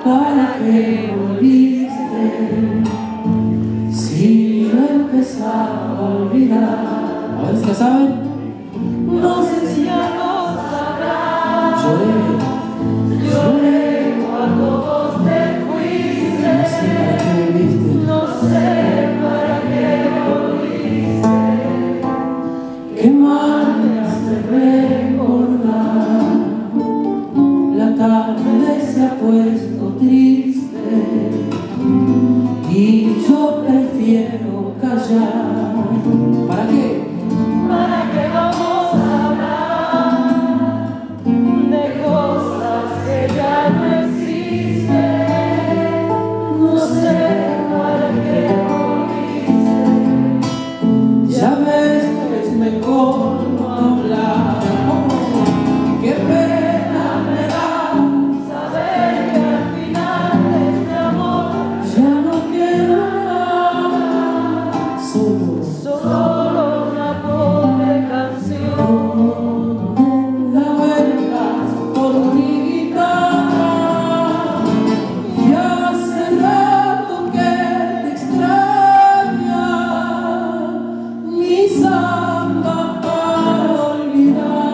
¿para qué volviste? Si yo empezaba a olvidar. A ver si la saben. No sé si ya lo sabrás. Lloré cuando vos te fuiste. No sé para qué volviste. Qué mal me hace recordar. La tarde se ha puesto triste y yo prefiero callar. ¿Para qué? ¿Para qué vamos a hablar de cosas que ya no existen? No sé para qué volviste. Ya ves que es mejor no hablar. Qué pena me da saber que al final de este amor ya no queda nada. Solo una pobre canción. Da vueltas por mi guitarra y hace rato que te extraña mi samba para olvidar.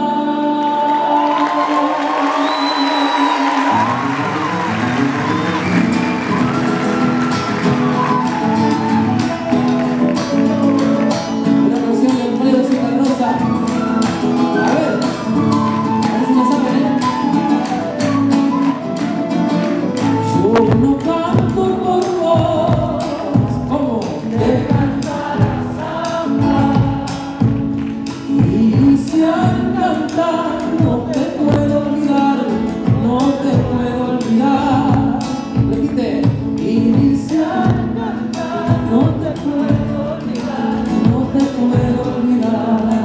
Una canción de Alfredo Citarrosa. A ver si la saben, Yo no canto por vos. ¿Cómo? De cantar a samba. Y si al cantar no te puedo olvidar, no te puedo olvidar. Repite. Y si al cantar no te puedo olvidar, no te puedo olvidar.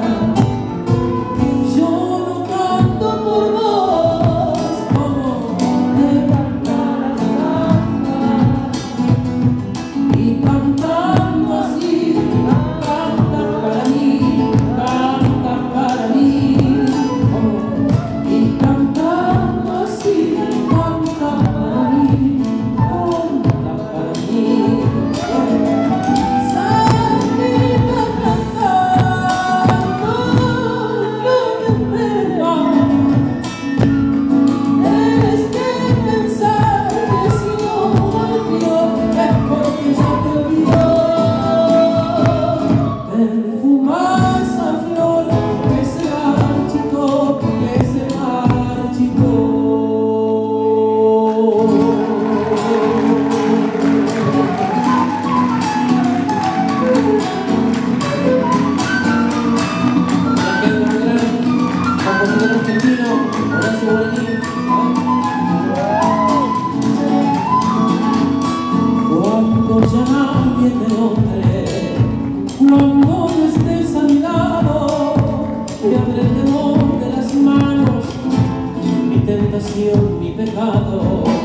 Yo no canto por vos, como de cantar a samba. Y cantando así, canta para mí, canta para mí. Y cantando así, canta para mí, canta para mí. Salida cantando lo que espero. Tienes que pensar que si no volvió es porque ya te olvidó. Perfuma esa flor que se marchitó, que se marchitó. Compositor argentino, Horacio Guaraní. Cuando ya nadie te nombre, cuando no estés a mi lado, te abre el temor de las manos, mi tentación, mi pecado.